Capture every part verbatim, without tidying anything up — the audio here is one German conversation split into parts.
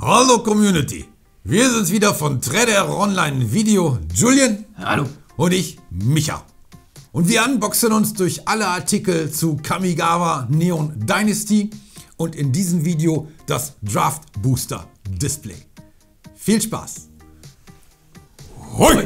Hallo Community, wir sind's wieder von Trader Online Video, Julian. Hallo. Und ich, Micha. Und wir unboxen uns durch alle Artikel zu Kamigawa Neon Dynasty und in diesem Video das Draft Booster Display. Viel Spaß! Hoi!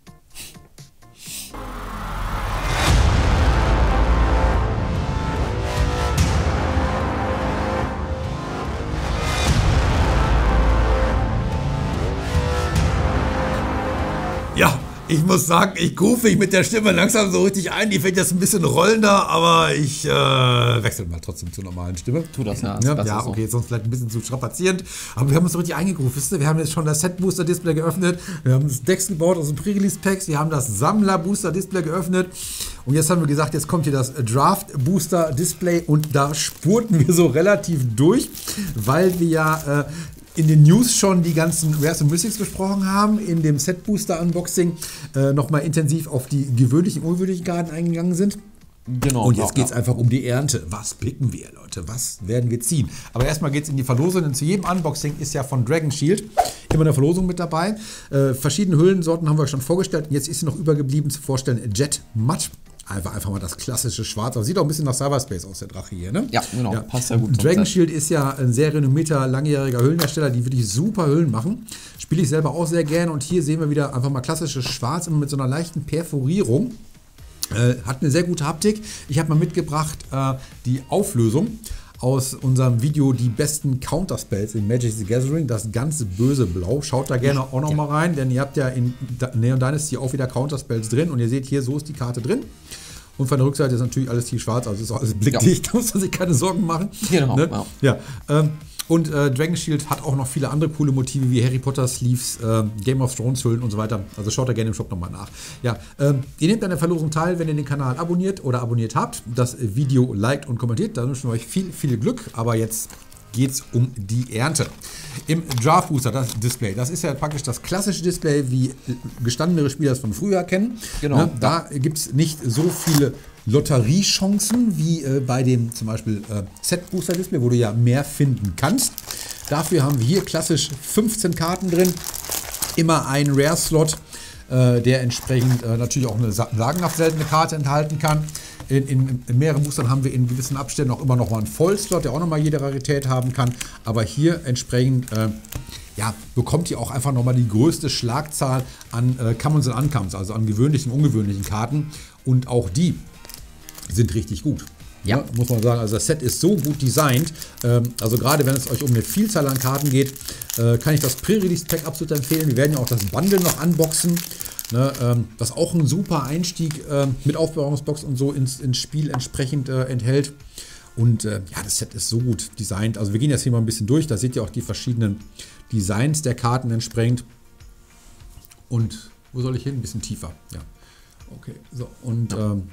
Ja, ich muss sagen, ich rufe mich mit der Stimme langsam so richtig ein. Die fängt jetzt ein bisschen rollender, aber ich äh, wechsle mal trotzdem zur normalen Stimme. Tu das, ja. Ja, ja, okay, sonst vielleicht ein bisschen zu strapazierend. Aber wir haben uns so richtig eingegroovt. Wisst ihr? Wir haben jetzt schon das Set-Booster-Display geöffnet. Wir haben das Decks gebaut aus den Pre-Release-Packs. Wir haben das Sammler-Booster-Display geöffnet. Und jetzt haben wir gesagt, jetzt kommt hier das Draft-Booster-Display. Und da spurten wir so relativ durch, weil wir ja... Äh, in den News schon die ganzen Rares und Mystics besprochen haben, in dem Set-Booster-Unboxing äh, nochmal intensiv auf die gewöhnlichen und ungewöhnlichen Karten eingegangen sind. Genau. Und jetzt ja, geht es ja. einfach um die Ernte. Was picken wir, Leute? Was werden wir ziehen? Aber erstmal geht es in die Verlosung, denn zu jedem Unboxing ist ja von Dragon Shield immer eine Verlosung mit dabei. Äh, verschiedene Hüllensorten haben wir schon vorgestellt. Und jetzt ist sie noch übergeblieben zu vorstellen Jet Matt. Einfach, einfach mal das klassische Schwarz. Aber sieht auch ein bisschen nach Cyberspace aus, der Drache hier, ne? Ja, genau. Ja. Passt ja gut. Dragon Shield ist ja ein sehr renommierter, langjähriger Hüllenhersteller, die wirklich super Hüllen machen. Spiele ich selber auch sehr gerne. Und hier sehen wir wieder einfach mal klassisches Schwarz, immer mit so einer leichten Perforierung. Äh, hat eine sehr gute Haptik. Ich habe mal mitgebracht äh, die Auflösung aus unserem Video die besten Counterspells in Magic the Gathering, das ganze böse Blau. Schaut da gerne auch noch ja. mal rein, denn ihr habt ja in Neon Dynasty auch wieder Counterspells drin und ihr seht hier, so ist die Karte drin. Und von der Rückseite ist natürlich alles hier schwarz, also ist auch alles blickdicht, ja. Da muss man sich keine Sorgen machen. Genau. Ne? Ja. Ja. Ähm, Und äh, Dragon Shield hat auch noch viele andere coole Motive wie Harry Potter Sleeves, äh, Game of Thrones Hüllen und so weiter. Also schaut da gerne im Shop nochmal nach. Ja, ähm, ihr nehmt an der Verlosung teil, wenn ihr den Kanal abonniert oder abonniert habt, das Video liked und kommentiert. Da wünschen wir euch viel, viel Glück. Aber jetzt geht es um die Ernte. Im Draft Booster, das Display, das ist ja praktisch das klassische Display, wie gestandene Spieler es von früher kennen. Genau. Ne? Da gibt es nicht so viele Lotteriechancen wie äh, bei dem zum Beispiel äh, Set-Booster-Display, wo du ja mehr finden kannst. Dafür haben wir hier klassisch fünfzehn Karten drin, immer ein Rare-Slot, äh, der entsprechend äh, natürlich auch eine sagenhaft seltene Karte enthalten kann. In, in, in mehreren Boostern haben wir in gewissen Abständen auch immer noch mal einen Vollslot, der auch noch mal jede Rarität haben kann. Aber hier entsprechend äh, ja, bekommt ihr auch einfach noch mal die größte Schlagzahl an äh, Commons und Uncommons, also an gewöhnlichen und ungewöhnlichen Karten. Und auch die sind richtig gut. Ja. Ja, muss man sagen. Also das Set ist so gut designt. Ähm, also gerade wenn es euch um eine Vielzahl an Karten geht, äh, kann ich das Pre-Release-Pack absolut empfehlen. Wir werden ja auch das Bundle noch unboxen. Ne, ähm, das auch ein super Einstieg äh, mit Aufbewahrungsbox und so ins, ins Spiel entsprechend äh, enthält. Und äh, ja, das Set ist so gut designt. Also wir gehen jetzt hier mal ein bisschen durch. Da seht ihr auch die verschiedenen Designs der Karten entsprechend. Und wo soll ich hin? Ein bisschen tiefer. Ja. Okay. So, und ähm,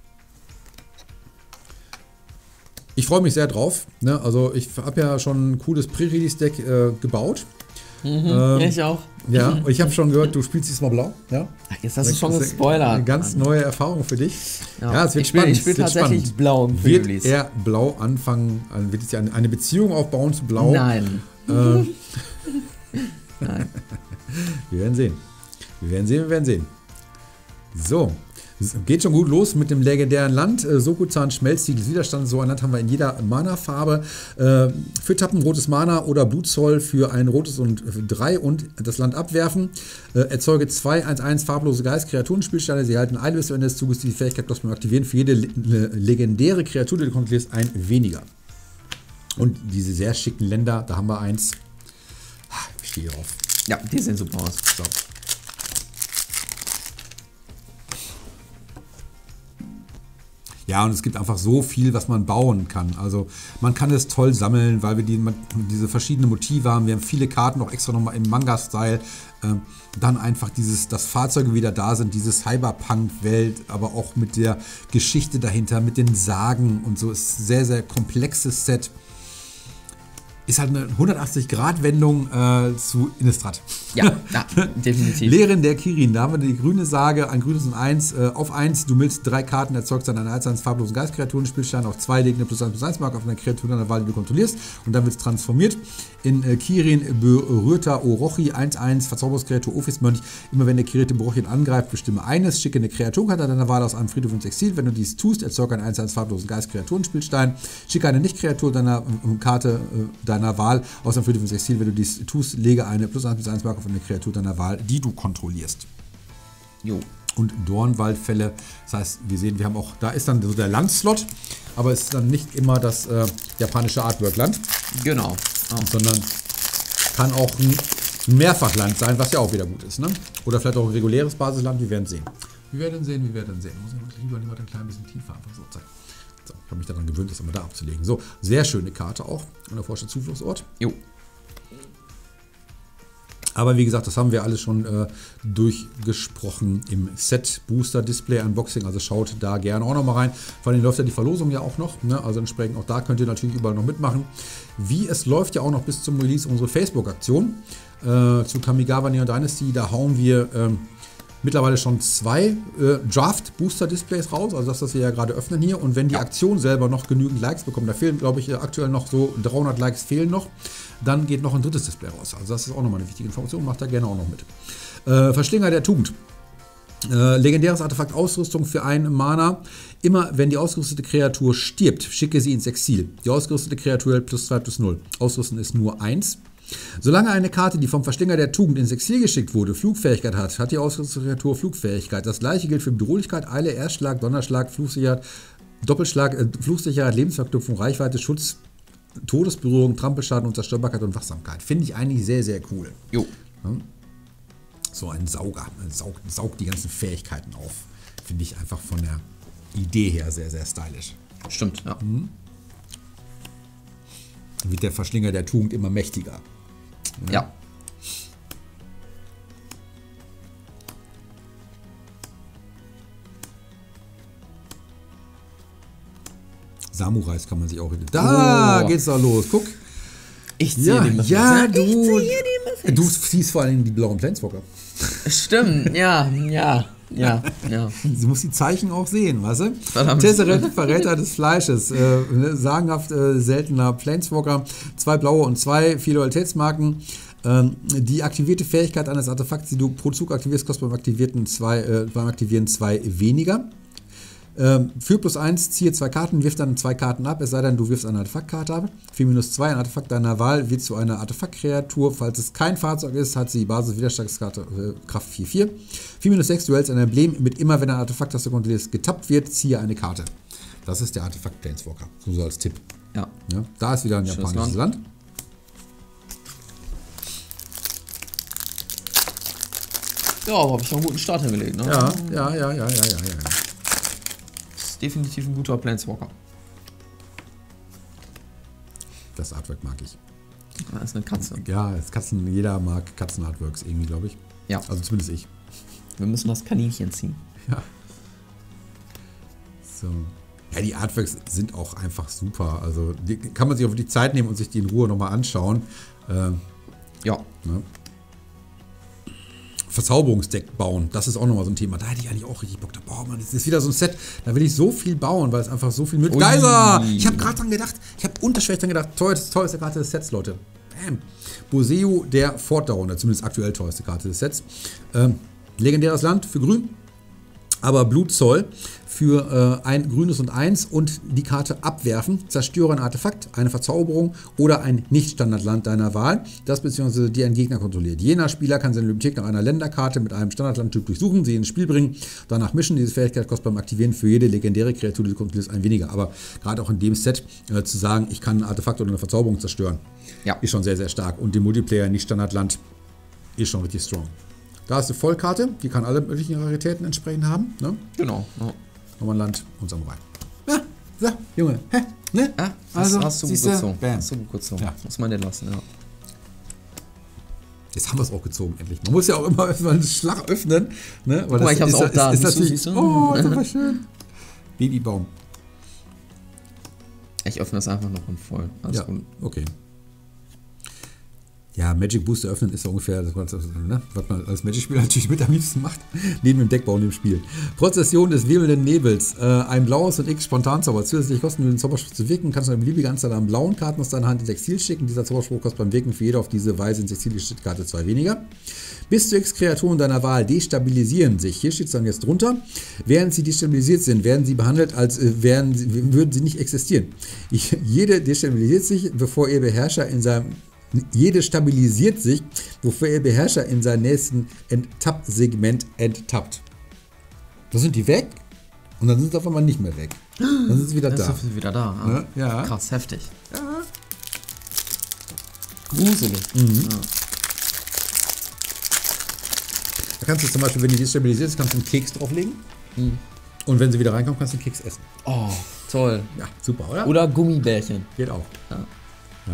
ich freue mich sehr drauf. Ne? Also ich habe ja schon ein cooles Pre-Release-Deck äh, gebaut. Mhm, ähm, ich auch. Ja, und ich habe schon gehört, du spielst diesmal blau. Ja? Ach, jetzt hast du schon gespoilert. Eine ganz neue Erfahrung für dich. Ja, ja es wird ich spiele spannend. spiel tatsächlich spannend. blau im Wird Pre-Release. er blau anfangen, wird es ja eine Beziehung aufbauen zu blau? Nein. Äh, Nein. Wir werden sehen. Wir werden sehen, wir werden sehen. So. Es geht schon gut los mit dem legendären Land. Sokuzan Schmelztiegel Widerstand. So ein Land haben wir in jeder Mana-Farbe. Für Tappen rotes Mana oder Blutzoll für ein rotes und drei und das Land abwerfen. Erzeuge zwei eins eins farblose Geist-Kreaturenspielsteine. Sie erhalten eine bis zum Ende des Zuges die Fähigkeit kostenlos aktivieren. Für jede legendäre Kreatur, die du kontrollierst, ein weniger. Und diese sehr schicken Länder, da haben wir eins. Ich stehe drauf. Ja, die sehen super aus. So. Ja, und es gibt einfach so viel, was man bauen kann. Also man kann es toll sammeln, weil wir die, diese verschiedenen Motive haben. Wir haben viele Karten auch extra nochmal im Manga-Style. Ähm, dann einfach dieses, dass Fahrzeuge wieder da sind, diese Cyberpunk-Welt, aber auch mit der Geschichte dahinter, mit den Sagen und so. Ist ein sehr, sehr komplexes Set. Ist halt eine hundertachtzig-Grad-Wendung äh, zu Innistrad. Ja, ja, definitiv. Lehren der Kirin, da haben wir die grüne Sage, ein grünes und eins, äh, auf eins, du milzt drei Karten, erzeugst dann eine eins eins farblosen Geistkreaturen, Spielstein auf zwei, legt eine plus eins plus eins Marke auf eine Kreatur deiner Wahl, die du kontrollierst, und dann wird es transformiert in äh, Kirin berührter Orochi, eins eins, Verzauberungskreatur, Ophis-Mönch. Immer wenn der Kirin Orochi angreift, bestimme eines, schicke eine Kreaturkarte deiner Wahl aus einem Friedhof ins Exil. Wenn du dies tust, erzeuge einen eins eins farblosen Geistkreaturen-Spielstein, schicke eine Nicht-Kreatur deiner äh, Karte äh, deiner Wahl aus einem Friedhof ins Exil. Wenn du dies tust, lege eine plus eins plus eins Marke auf eine Kreatur deiner Wahl, die du kontrollierst. Jo. Und Dornwaldfälle, das heißt, wir sehen, wir haben auch, da ist dann so der Landslot, aber es ist dann nicht immer das äh, japanische Artwork-Land. Genau. Oh. Sondern kann auch ein Mehrfachland sein, was ja auch wieder gut ist. Ne? Oder vielleicht auch ein reguläres Basisland, wir werden sehen. Wir werden sehen, wir werden sehen. Muss ich lieber lieber ein klein bisschen tiefer einfach so zeigen. So, ich habe mich daran gewöhnt, das immer da abzulegen. So, sehr schöne Karte auch. Und der Forscher Zufluchtsort. Jo. Aber wie gesagt, das haben wir alles schon äh, durchgesprochen im Set Booster Display Unboxing. Also schaut da gerne auch noch mal rein. Vor allem läuft ja die Verlosung ja auch noch. Ne? Also entsprechend auch da könnt ihr natürlich überall noch mitmachen. Wie es läuft ja auch noch bis zum Release unsere Facebook-Aktion äh, zu Kamigawa Neon Dynasty. Da hauen wir ähm, mittlerweile schon zwei äh, Draft-Booster-Displays raus, also das, was wir ja gerade öffnen hier. Und wenn die ja. Aktion selber noch genügend Likes bekommt, da fehlen, glaube ich, aktuell noch so dreihundert Likes fehlen noch, dann geht noch ein drittes Display raus. Also das ist auch nochmal eine wichtige Information, macht da gerne auch noch mit. Äh, Verschlinger der Tugend. Äh, legendäres Artefakt Ausrüstung für einen Mana. Immer wenn die ausgerüstete Kreatur stirbt, schicke sie ins Exil. Die ausgerüstete Kreatur hält plus zwei plus null. Ausrüsten ist nur eins. Solange eine Karte, die vom Verschlinger der Tugend ins Exil geschickt wurde, Flugfähigkeit hat, hat die ausgerüstete Kreatur Flugfähigkeit. Das gleiche gilt für Bedrohlichkeit, Eile, Erstschlag, Donnerschlag, Fluchsicherheit, Doppelschlag, äh, Fluchsicherheit, Lebensverknüpfung, Reichweite, Schutz, Todesberührung, Trampelschaden und Zerstörbarkeit und Wachsamkeit. Finde ich eigentlich sehr, sehr cool. Jo. Ja? So ein Sauger, saugt, saugt die ganzen Fähigkeiten auf. Finde ich einfach von der Idee her sehr, sehr stylisch. Stimmt, ja. Mhm. Wird der Verschlinger der Tugend immer mächtiger. Ja. ja. Samurais kann man sich auch... Da oh. geht's doch los. Guck. Ich ziehe ja, den Muffins. Ja, du, ich ziehe den Muffins. Du siehst vor allem die blauen Planeswalker. Stimmt, ja, ja, ja, ja. Sie muss die Zeichen auch sehen, weißt du? Verdammt. Tesseret, Verräter des Fleisches. Äh, sagenhaft äh, seltener Planeswalker. Zwei blaue und zwei, vier Loyalitätsmarken. Ähm, die aktivierte Fähigkeit eines Artefakts, die du pro Zug aktivierst, kostet beim Aktivierten zwei, äh, beim Aktivieren zwei weniger. Ähm, für plus eins, ziehe zwei Karten, wirf dann zwei Karten ab, es sei denn, du wirfst eine Artefaktkarte ab. vier minus zwei, ein Artefakt deiner Wahl wird zu einer Artefaktkreatur. Falls es kein Fahrzeug ist, hat sie Basis-Widerstandskarte äh, Kraft vier vier. vier minus sechs, du hältst ein Emblem mit immer, wenn ein Artefakt, das du kontrollierst, getappt wird, ziehe eine Karte. Das ist der Artefakt Planeswalker. So, so als Tipp. Ja. Ja. Da ist wieder ein Schönes japanisches Land. Land. Ja, aber habe ich noch einen guten Start hingelegt, ne? Ja, ja, ja, ja, ja, ja, ja. Definitiv ein guter Planeswalker. Das Artwork mag ich. Das ist eine Katze. Ja, das Katzen, jeder mag Katzen-Artworks irgendwie, glaube ich. Ja. Also zumindest ich. Wir müssen das Kaninchen ziehen. Ja. So. Ja, die Artworks sind auch einfach super. Also die kann man sich auch wirklich Zeit nehmen und sich die in Ruhe nochmal anschauen. Ähm, ja. Ne? Verzauberungsdeck bauen, das ist auch nochmal so ein Thema. Da hätte ich eigentlich auch richtig Bock. Boah, Mann, das ist wieder so ein Set, da will ich so viel bauen, weil es einfach so viel mit... Geiser! Ich habe gerade dran gedacht, ich habe unterschwellig dran gedacht, teuerste, teuerste Karte des Sets, Leute. Bam. Boseo, der Fortdauernder, zumindest aktuell teuerste Karte des Sets. Ähm, legendäres Land für grün, aber Blutzoll für äh, ein grünes und eins und die Karte abwerfen. Zerstöre ein Artefakt, eine Verzauberung oder ein Nicht-Standardland deiner Wahl, das bzw. die ein Gegner kontrolliert. Jener Spieler kann seine Bibliothek nach einer Länderkarte mit einem Standardlandtyp durchsuchen, sie ins Spiel bringen, danach mischen. Diese Fähigkeit kostet beim Aktivieren für jede legendäre Kreatur, die du kontrollierst, ein weniger. Aber gerade auch in dem Set äh, zu sagen, ich kann ein Artefakt oder eine Verzauberung zerstören, ja. ist schon sehr, sehr stark. Und die Multiplayer Nicht-Standardland ist schon richtig strong. Da ist eine Vollkarte, die kann alle möglichen Raritäten entsprechend haben. Ne? Genau. Ja. Nochmal Land und Samurai. Ja, so, Junge. Hä? Ne? Ah, also, hast du gut gezogen. Hast du gut gezogen. Ja. Muss man nicht lassen, ja. Jetzt haben wir es auch gezogen, endlich. Man muss ja auch immer einen Schlag öffnen. Ne? Weil Guck mal, ich hab's ist, auch ist, da. Ist, ist siehst du, oh, super schön. Babybaum. Ich öffne das einfach noch in voll. Alles ja, gut. Okay. Ja, Magic Booster öffnen ist ja ungefähr das, was, ne, was man als Magic-Spieler natürlich mit am liebsten macht, neben dem Deckbau und dem Spiel. Prozession des wirbelnden Nebels. Äh, ein blaues und X Spontanzauber. Zusätzlich kosten, um den Zauberspruch zu wirken, kannst du eine beliebige Anzahl an blauen Karten aus deiner Hand ins Exil schicken. Dieser Zauberspruch kostet beim Wirken für jede auf diese Weise ins Exil geschickte Karte zwei weniger. Bis zu X Kreaturen deiner Wahl destabilisieren sich. Hier steht es dann jetzt drunter. Während sie destabilisiert sind, werden sie behandelt, als äh, wären sie, würden sie nicht existieren. Ich, jede destabilisiert sich, bevor ihr Beherrscher in seinem Jede stabilisiert sich, bevor ihr Beherrscher in seinem nächsten Enttapp-Segment enttappt. Da sind die weg und dann sind sie auf einmal nicht mehr weg. Dann sind sie wieder Das da. ist sie wieder da. Ja, ja. Krass, heftig. Ja. Gruselig. Mhm. Ja. Da kannst du zum Beispiel, wenn die destabilisiert ist, kannst du einen Keks drauflegen. Mhm. Und wenn sie wieder reinkommt, kannst du einen Keks essen. Oh, toll. Ja, super, oder? Oder Gummibärchen. Geht auch. Ja. Ja.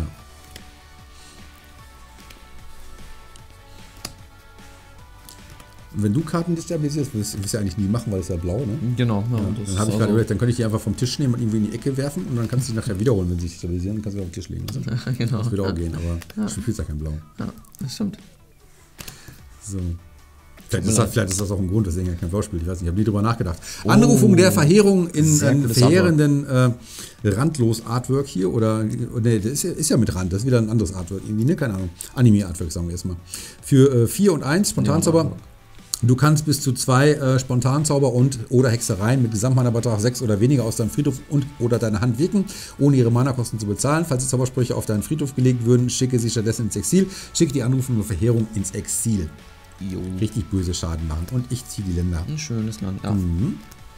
Und wenn du Karten destabilisierst, wirst du ja eigentlich nie machen, weil es ja blau, ne? Genau. Ja, Ja, das dann ist habe ich also- gerade überlegt, dann könnte ich die einfach vom Tisch nehmen und irgendwie in die Ecke werfen und dann kannst du sie nachher wiederholen, wenn sie sich stabilisieren, dann kannst du sie auf den Tisch legen. Also, Ja, genau. das würde auch Ja. gehen, aber Ja. du spielst ja kein Blau. Ja, das stimmt. So. Vielleicht mir ist, das, leid. vielleicht ist das auch ein Grund, deswegen er kein Blau spielt. Ich weiß nicht, ich habe nie drüber nachgedacht. Oh. Anrufung der Verheerung in Sehr einem cooles verheerenden äh, Randlos-Artwork hier. Oder, ne, das ist ja, ist ja mit Rand, das ist wieder ein anderes Artwork irgendwie, ne? Keine Ahnung. Anime-Artwork, sagen wir erstmal. Für vier und eins Spontanzauber. Ja, Du kannst bis zu zwei äh, Spontanzauber und oder Hexereien mit Gesamtmana-Betrag sechs oder weniger aus deinem Friedhof und oder deiner Hand wirken, ohne ihre Mana-Kosten zu bezahlen. Falls die Zaubersprüche auf deinen Friedhof gelegt würden, schicke sie stattdessen ins Exil. Schicke die Anrufung der Verheerung ins Exil. Jo. Richtig böse Schaden machen. Und ich ziehe die Länder. Ein schönes Land. Ja. Mhm.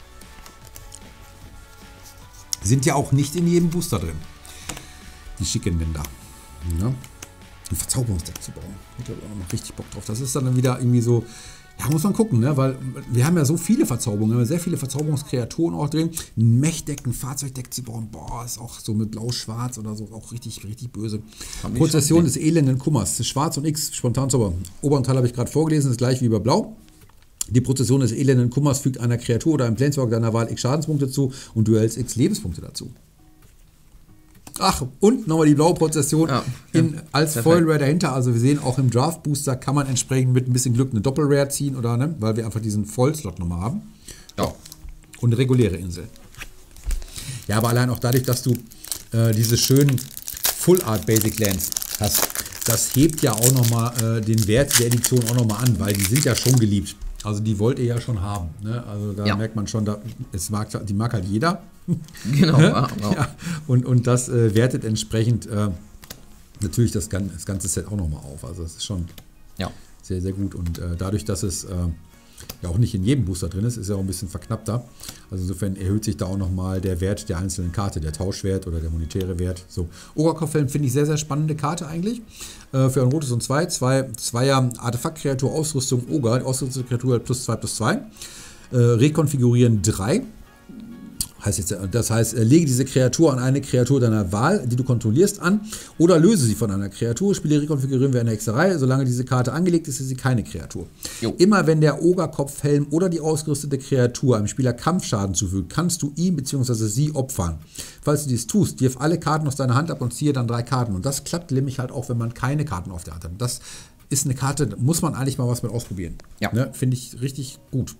Sind ja auch nicht in jedem Booster drin. Die schicken Länder. Ja. Ein Verzauberungsdeck zu bauen. Ich habe auch noch richtig Bock drauf. Das ist dann wieder irgendwie so. Ja, muss man gucken, ne? Weil wir haben ja so viele Verzauberungen, wir haben sehr viele Verzauberungskreaturen auch drin. Ein Mechdeck, ein Fahrzeugdeck zu bauen, boah, ist auch so mit Blau-Schwarz oder so, auch richtig, richtig böse. Prozession des elenden Kummers, Schwarz und X, Spontanzauber. Oberen Teil habe ich gerade vorgelesen, ist gleich wie bei Blau. Die Prozession des elenden Kummers fügt einer Kreatur oder einem Planeswalker deiner Wahl X Schadenspunkte zu und du erhältst X Lebenspunkte dazu. Ach, und nochmal die blaue Prozession Ja, in, ja, als perfekt. Foil Rare dahinter. Also wir sehen auch im Draft Booster kann man entsprechend mit ein bisschen Glück eine Doppel Rare ziehen, oder ne? Weil wir einfach diesen Vollslot nochmal haben. Ja. Und eine reguläre Insel. Ja, aber allein auch dadurch, dass du äh, diese schönen Full Art Basic Lands hast, das hebt ja auch nochmal äh, den Wert der Edition auch nochmal an, weil die sind ja schon geliebt. Also die wollt ihr ja schon haben. Ne? Also da Ja. merkt man schon, da, es mag, die mag halt jeder. Genau. Ja, ja. Ja, und, und das äh, wertet entsprechend äh, natürlich das, gan das ganze Set auch nochmal auf. Also das ist schon Ja. sehr, sehr gut. Und äh, dadurch, dass es äh, ja auch nicht in jedem Booster drin ist, ist ja auch ein bisschen verknappter. Also insofern erhöht sich da auch nochmal der Wert der einzelnen Karte, der Tauschwert oder der monetäre Wert. So, Ogerkopfhelm finde ich sehr, sehr spannende Karte eigentlich. Äh, für ein rotes und zwei, zwei Zweier Artefaktkreatur, Ausrüstung Oger, die ausgerüstete Kreatur hat plus zwei plus zwei. Äh, rekonfigurieren drei. Heißt jetzt, das heißt, lege diese Kreatur an eine Kreatur deiner Wahl, die du kontrollierst, an, oder löse sie von einer Kreatur. Spiele rekonfigurieren wir eine Hexerei. Solange diese Karte angelegt ist, ist sie keine Kreatur. Jo. Immer wenn der Ogerkopfhelm oder die ausgerüstete Kreatur einem Spieler Kampfschaden zufügt, kannst du ihn bzw. sie opfern. Falls du dies tust, wirf alle Karten aus deiner Hand ab und ziehe dann drei Karten. Und das klappt nämlich halt auch, wenn man keine Karten auf der Hand hat. Das ist eine Karte, da muss man eigentlich mal was mit ausprobieren. Ja. Ne? Finde ich richtig gut.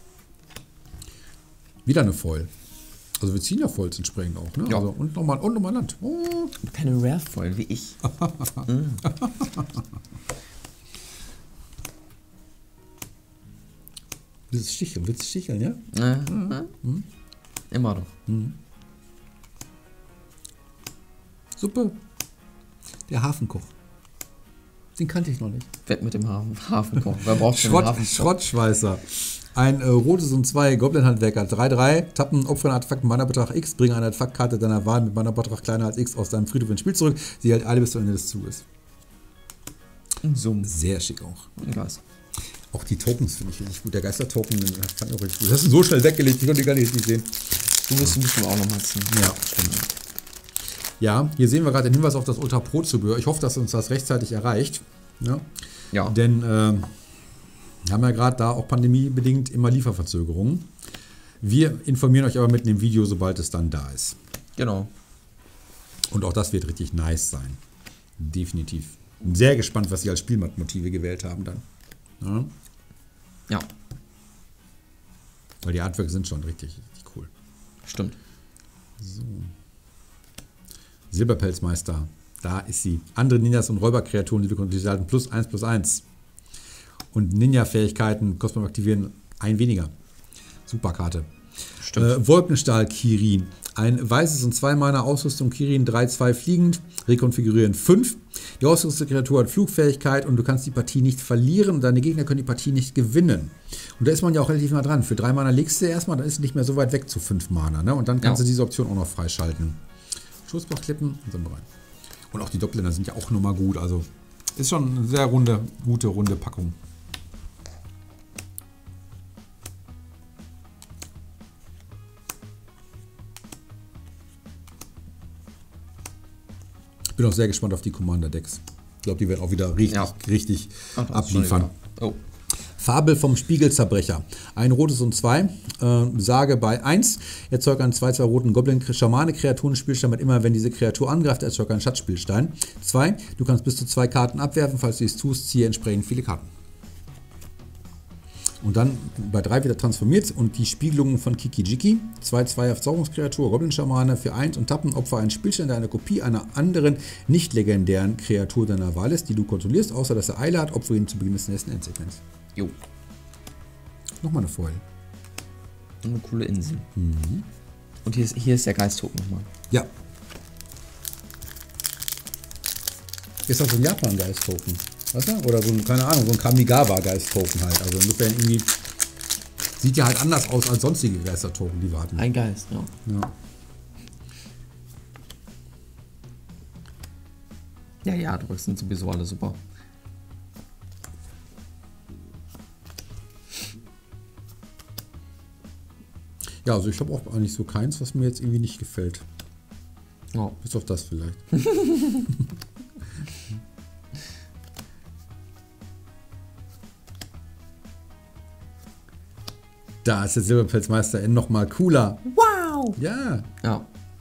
Wieder eine Foil. Also wir ziehen ja Foils entsprechend auch, ne? Ja. Also, und nochmal und nochmal Land. Oh. Keine Rare-Foil wie ich. mm. Willst du sticheln? Willst du sticheln, ja? Äh, äh. Mhm. Immer doch. Mhm. Suppe. Der Hafenkoch. Den kannte ich noch nicht. Wett mit dem Hafen Hafenkoch. Wer braucht schon Schrott, den Hafenkoch? Schrottschweißer. Ein äh, rotes und zwei Goblin-Handwerker. drei drei. Tappen, opfern Artefakt mit Mana-Betrag X. Bringen eine Artefaktkarte deiner Wahl mit Mana-Betrag kleiner als X aus deinem Friedhof ins Spiel zurück. Sie hält alle bis zum Ende des Zuges. Summ. Sehr schick auch. Geist. Auch die Tokens finde ich richtig gut. Der Geister-Token den fand ich auch richtig gut. Das ist so schnell weggelegt, ich konnte die gar nicht richtig sehen. Du wirst ein bisschen auch nochmal ziehen. Ja, stimmt. Ja, hier sehen wir gerade den Hinweis auf das Ultra Pro-Zubehör. Ich hoffe, dass uns das rechtzeitig erreicht. Ja. Ja. Denn äh, wir haben ja gerade da auch pandemiebedingt immer Lieferverzögerungen. Wir informieren euch aber mit dem Video, sobald es dann da ist. Genau. Und auch das wird richtig nice sein. Definitiv. Bin sehr gespannt, was sie als Spielmotive gewählt haben dann. Ja. Ja, Weil die Artworks sind schon richtig, richtig cool. stimmt. So. Silberpelzmeister. Da ist sie. Andere Ninjas und Räuberkreaturen, die du kontrollierst, halten plus eins plus eins. Und Ninja-Fähigkeiten, Kosmos aktivieren, ein weniger. Super Karte. Stimmt. Äh, Wolkenstahl Kirin. Ein weißes und zwei Mana Ausrüstung Kirin, drei zwei fliegend, rekonfigurieren fünf. Die ausgerüstete Kreatur hat Flugfähigkeit und du kannst die Partie nicht verlieren und deine Gegner können die Partie nicht gewinnen. Und da ist man ja auch relativ nah dran. Für drei Mana legst du erstmal, dann ist es nicht mehr so weit weg zu fünf Mana. Ne? Und dann kannst Ja. du diese Option auch noch freischalten. Schussbachklippen und so rein. Und auch die Doppelländer sind ja auch nochmal gut. Also ist schon eine sehr runde, gute, runde Packung. Bin auch sehr gespannt auf die Commander-Decks. Ich glaube, die werden auch wieder richtig, Ja. richtig Ach, das ist schon abliefern. egal. Oh. Fabel vom Spiegelzerbrecher. Ein rotes und zwei. Äh, sage bei eins. Erzeugt einen zwei zwei roten Goblin-Schamane-Kreaturen-Spielstein mit immer, wenn diese Kreatur angreift, erzeugt einen Schatzspielstein. zwei. Du kannst bis zu zwei Karten abwerfen. Falls du dies tust, ziehe entsprechend viele Karten. Und dann bei drei wieder transformiert und die Spiegelungen von Kiki-Jiki. zwei zwei auf Zauberungskreatur, Goblin-Schamane für eins und tappen. Opfer einen Spielstein, der eine Kopie einer anderen nicht legendären Kreatur deiner Wahl ist, die du kontrollierst, außer dass er Eile hat, opfer ihn zu Beginn des nächsten Endsegments. Jo. Nochmal eine Foil. Eine coole Insel. Mhm. Und hier ist, hier ist der Geist-Token nochmal. Ja. Ist das so ein Japan-Geist-Token? Weißt du? Oder so ein, keine Ahnung, so ein Kamigawa-Geist-Token halt. Also insofern irgendwie sieht ja halt anders aus als sonstige Geister-Token, die wir hatten. Ein Geist, ja. Ja. Ja, ja, Artworks sind sowieso alle super. Ja, also ich habe auch eigentlich so keins, was mir jetzt irgendwie nicht gefällt. Oh. Bis auf das vielleicht. Da ist der Silberpelzmeister in nochmal cooler. Wow! Ja. Ja.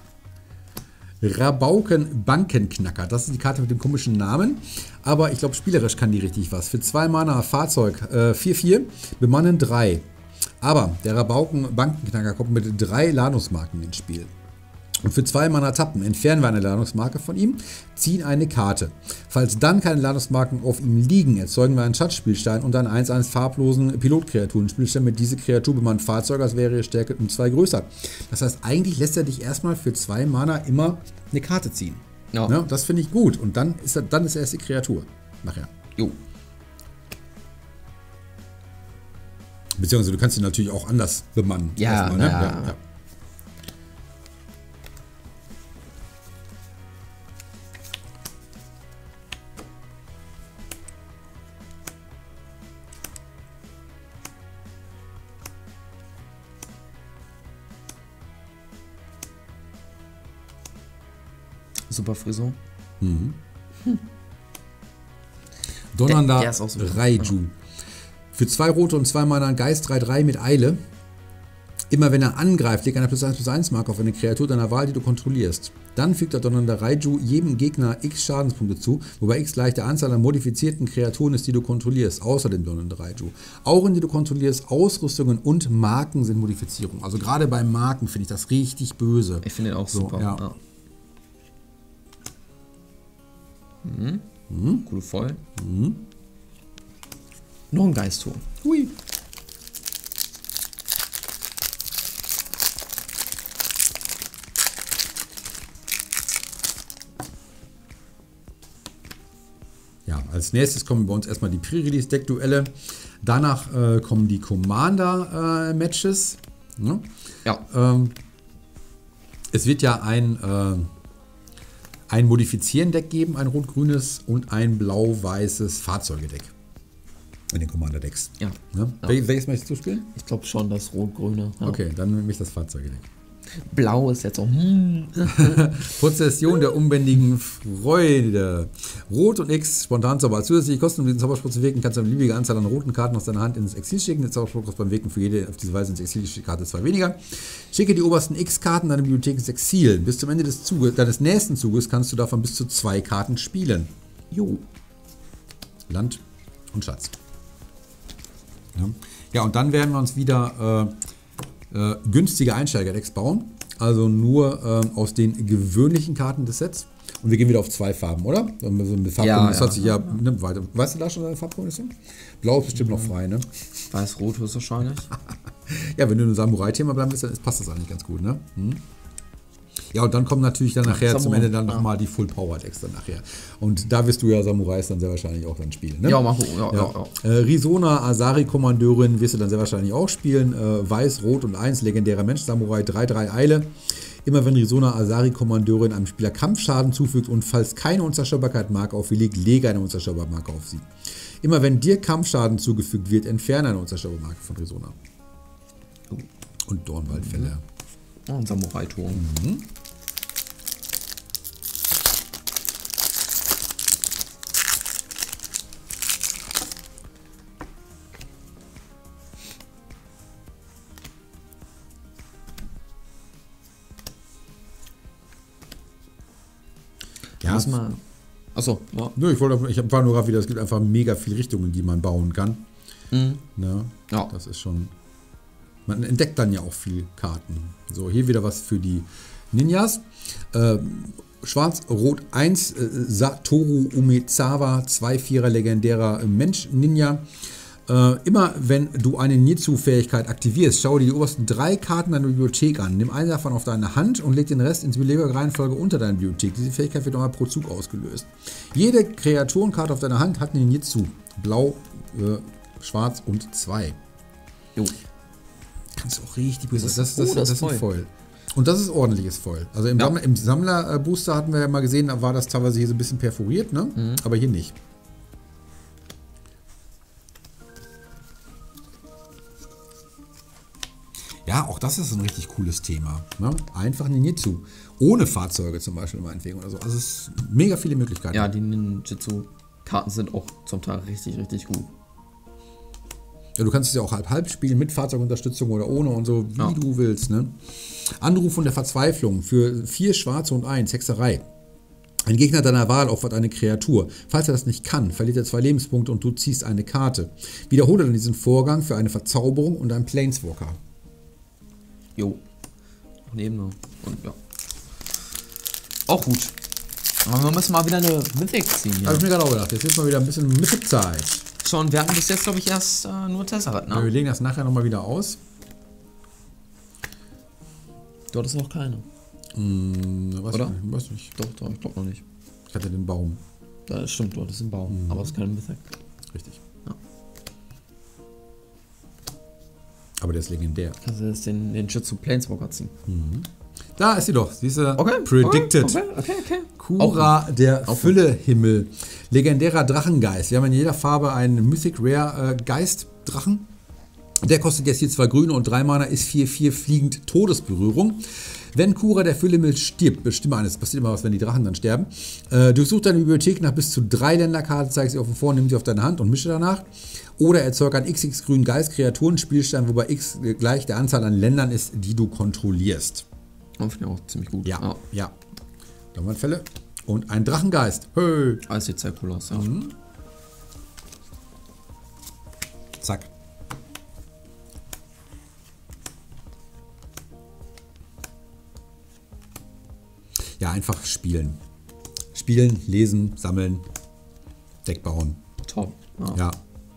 Rabauken Bankenknacker. Das ist die Karte mit dem komischen Namen. Aber ich glaube, spielerisch kann die richtig was. Für zwei Mana Fahrzeug äh, vier vier, bemannen drei. Aber der Rabauken Bankenknacker kommt mit drei Ladungsmarken ins Spiel. Und für zwei Mana Tappen entfernen wir eine Ladungsmarke von ihm, ziehen eine Karte. Falls dann keine Ladungsmarken auf ihm liegen, erzeugen wir einen Schatzspielstein und einen eins eins farblosen Pilotkreaturen-Spielstein mit dieser Kreatur bemannt Fahrzeug, als wäre ihre Stärke um zwei größer. Das heißt, eigentlich lässt er dich erstmal für zwei Mana immer eine Karte ziehen. Ja. Ne? Das finde ich gut. Und dann ist er, dann ist er erst die Kreatur. Nachher. Jo. Beziehungsweise du kannst ihn natürlich auch anders bemannen. Ja, erstmal, ne? ja. ja, ja. Super Frisur. Donnernder Der- der ist auch so- Raiju. Für zwei rote und zwei Mana ein Geist drei drei mit Eile. Immer wenn er angreift, legt eine plus eins plus eins Marke auf eine Kreatur deiner Wahl, die du kontrollierst. Dann fügt der Donnernder Raiju jedem Gegner x Schadenspunkte zu, wobei x gleich der Anzahl an modifizierten Kreaturen ist, die du kontrollierst, außer dem Donnernder Raiju. Auch in die du kontrollierst, Ausrüstungen und Marken sind Modifizierungen. Also gerade bei Marken finde ich das richtig böse. Ich finde den auch So, super. ja. Ja. Mhm. Coole Voll. Mhm. Noch ein Geist-Token. Hui. Ja, als nächstes kommen bei uns erstmal die Pre-Release-Deck-Duelle. Danach äh, kommen die Commander-Matches. Ne? Ja. Ähm, es wird ja ein, äh, ein Modifizieren-Deck geben, ein rot-grünes und ein blau-weißes Fahrzeugedeck. In den Commander-Decks. Ja. Ne? Ja. Wel welches möchtest du spielen? Ich glaube schon, das Rot-Grüne. Ja. Okay, dann nehme ich das Fahrzeugedeck. Blau ist jetzt so. Hm. Prozession der unbändigen Freude. Rot und X, Spontanzauber. Als zusätzliche Kosten, um diesen Zauberspruch zu wirken, kannst du eine beliebige Anzahl an roten Karten aus deiner Hand ins Exil schicken. Der Zauberspruch kostet beim Wirken für jede auf diese Weise ins Exil geschickte Karte zwei weniger. Schicke die obersten X-Karten deiner Bibliothek ins Exil. Bis zum Ende des Zuges, deines nächsten Zuges kannst du davon bis zu zwei Karten spielen. Jo. Land und Schatz. Ja, ja, und dann werden wir uns wieder äh, äh, günstige Einsteigerdecks bauen. Also nur äh, aus den gewöhnlichen Karten des Sets. Und wir gehen wieder auf zwei Farben, oder? So eine Farbkombination, Ja, das ja. hat sich ja, ne, weiter. Weißt du da schon deine Farbkombination? Blau ist bestimmt noch frei, ne? Weiß-Rot höchstwahrscheinlich. Ja, wenn du ein Samurai-Thema bleiben willst, dann ist- passt das eigentlich ganz gut, ne? Hm? Ja, und dann kommen natürlich dann nachher zum Samurai, Ende dann ja. nochmal die Full-Power-Decks dann nachher. Und da wirst du ja Samurais dann sehr wahrscheinlich auch dann spielen, ne? Ja, mach ja, ja, Ja. ja. Äh, Risona, Asari-Kommandeurin wirst du dann sehr wahrscheinlich auch spielen. Äh, Weiß, Rot und eins, legendärer Mensch, Samurai, drei drei Eile. Immer wenn Risona, Asari-Kommandeurin einem Spieler Kampfschaden zufügt und falls keine Unzerstörbarkeit-Marke auf sie liegt, lege eine Unzerstörbarkeit-Marke auf sie. Immer wenn dir Kampfschaden zugefügt wird, entferne eine Unzerstörbarkeit-Marke von Risona. Und Dornwaldfälle. Oh, ein Samurai-Turm. Mhm. Ja, Muss mal. Achso, ja. Nö, ich, wollte, ich war nur gerade wieder, es gibt einfach mega viele Richtungen, die man bauen kann. Mhm. Ne? Ja. Das ist schon. Man entdeckt dann ja auch viel Karten. So, hier wieder was für die Ninjas. Ähm, Schwarz, Rot eins, äh, Satoru Umezawa, zwei Vierer legendärer Mensch-Ninja. Äh, immer wenn du eine Ninjutsu-Fähigkeit aktivierst, schau dir die obersten drei Karten deiner Bibliothek an. Nimm einen davon auf deine Hand und leg den Rest ins beliebige Reihenfolge unter deiner Bibliothek. Diese Fähigkeit wird nochmal pro Zug ausgelöst. Jede Kreaturenkarte auf deiner Hand hat einen Ninjutsu. Blau, äh, Schwarz und zwei. Jo. Kannst du auch richtig böse. Das, das, oh, das, das das ist ein Foil. Foil. Und das ist ordentliches Foil. Also im, Ja. Sammler, im Sammler-Booster hatten wir ja mal gesehen, da war das teilweise hier so ein bisschen perforiert, ne? Mhm. Aber hier nicht. Ja, auch das ist ein richtig cooles Thema. Ne? Einfach Ninjutsu. Ohne Fahrzeuge zum Beispiel meinetwegen oder so. Also es ist mega viele Möglichkeiten. Ja, die Ninjutsu-Karten sind auch zum Teil richtig, richtig gut. Ja, du kannst es ja auch halb-halb spielen, mit Fahrzeugunterstützung oder ohne und so, wie Ja. du willst. Ne? Anruf von der Verzweiflung für vier Schwarze und eins, Hexerei. Ein Gegner deiner Wahl opfert eine Kreatur. Falls er das nicht kann, verliert er zwei Lebenspunkte und du ziehst eine Karte. Wiederhole dann diesen Vorgang für eine Verzauberung und einen Planeswalker. Jo. Noch neben und ja. Auch gut. Aber wir müssen mal wieder eine Mythic ziehen hier. Habe ich mir gerade auch gedacht. Jetzt ist mal wieder ein bisschen Mythic-Zeit. Schon, wir hatten bis jetzt, glaube ich, erst äh, nur Tesseract, Ja, wir ne? legen das nachher nochmal wieder aus. Dort ist noch keine. Hm, weiß Oder? Nicht, weiß nicht. Doch, doch, ich glaube noch nicht. Ich hatte den Baum. Das stimmt, dort ist ein Baum. Aber es ist keine Mythic. Richtig. Ja. Aber der ist legendär. Kannst du jetzt den, den Jutsu Planeswalker ziehen? Da ist sie doch. Diese Okay. Predicted. Okay, okay, okay. Kura, der Auch Füllehimmel. Legendärer Drachengeist. Wir haben in jeder Farbe einen Mythic Rare äh, Geist-Drachen. Der kostet jetzt hier zwei grüne und drei Mana, ist vier vier fliegend Todesberührung. Wenn Kura, der Füllehimmel, stirbt, bestimme eines, passiert immer was, wenn die Drachen dann sterben, äh, durchsuch deine Bibliothek nach bis zu drei Länderkarten, zeig sie auf vor, nimm sie auf deine Hand und mische danach. Oder erzeuge einen X X grünen Geist, Kreaturen-Spielstein, wobei X gleich der Anzahl an Ländern ist, die du kontrollierst. Das finde ich auch ziemlich gut. Ja, ja. Donnerfälle. Und ein Drachengeist. Hey. Alles sieht sehr cool aus, ja. Mhm. Zack. Ja, einfach spielen. Spielen, lesen, sammeln, Deck bauen. Top. Ja. Ja.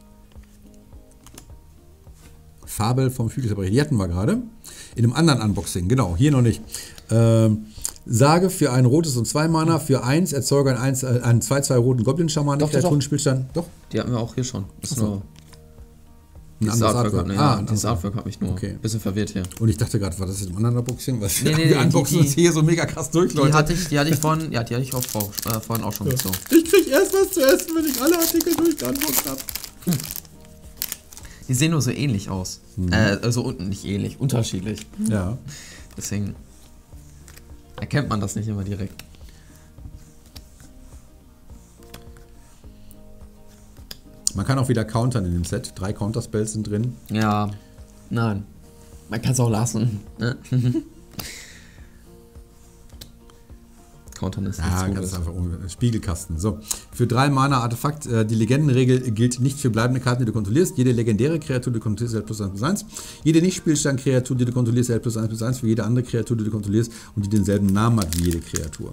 Fabel vom Flügelverbrechen. Die hatten wir gerade. In einem anderen Unboxing. Genau, hier noch nicht. Ähm, Sage für ein rotes und zwei Mana, für eins erzeuge einen ein zwei zwei roten Goblin-Schaman, Doch, doch, Kreaturenspielstand. Doch. Die hatten wir auch hier schon. Ist Ach so. nur Ein dieses anderes Artwork, Artwork. hat- Ah, ja, ein dieses anderes Artwork hat mich nur Okay. ein bisschen verwirrt hier. Und ich dachte gerade, war das jetzt im anderen Unboxing? Was Nee, nee, wir nee, unboxen die- uns hier so mega krass durch, Die Leute. hatte ich, die hatte ich vorhin, ja, die hatte ich auch vor, äh, vorhin auch schon gezogen. Ich krieg erst was zu essen, wenn ich alle Artikel durchgeunboxt habe. Die sehen nur so ähnlich aus. Mhm. Äh, also unten nicht ähnlich, unterschiedlich. Ja. Deswegen erkennt man das nicht immer direkt. Man kann auch wieder countern in dem Set. Drei Counterspells sind drin. Ja, nein. Man kann es auch lassen. Ne? countern ist Ja, nichts ganz Gutes. einfach ohne Spiegelkasten. So, für drei Mana Artefakt, äh, die Legendenregel gilt nicht für bleibende Karten, die du kontrollierst. Jede legendäre Kreatur, die du kontrollierst, erhält plus eins plus eins. Jede Nicht-Spielstand-Kreatur, die du kontrollierst, erhält plus eins plus eins für jede andere Kreatur, die du kontrollierst und die denselben Namen hat wie jede Kreatur.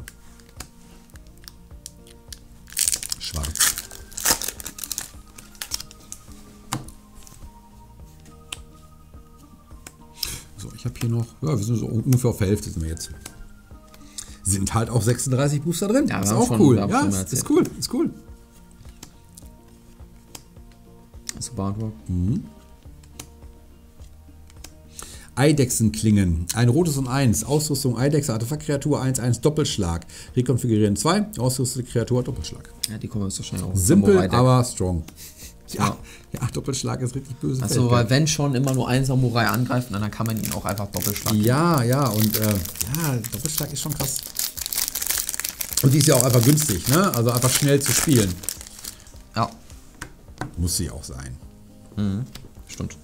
Schwarz. So, ich habe hier noch, ja, wir sind so ungefähr auf der Hälfte sind wir jetzt. Sind halt auch sechsunddreißig Booster drin. Ja, ist wir haben auch schon- cool. wir haben Ja, schon ist, erzählt. ist cool, ist cool. Super Artwork. Eidechsenklingen. Ein rotes und eins. Ausrüstung Eidechse, Artefaktkreatur eins eins Doppelschlag. Rekonfigurieren zwei. Ausrüstete Kreatur Doppelschlag. Ja, die kommen jetzt wahrscheinlich auch. Simpel, Samurai-Deck. aber strong. Ja, Ja. ja, Doppelschlag ist richtig böse. Also, Fähigkeit. weil wenn schon immer nur ein Samurai angreift, dann kann man ihn auch einfach doppelschlagen. Ja, ja, und äh, ja, Doppelschlag ist schon krass. Und die ist ja auch einfach günstig, ne? Also einfach schnell zu spielen. Ja, Muss sie auch sein. stimmt.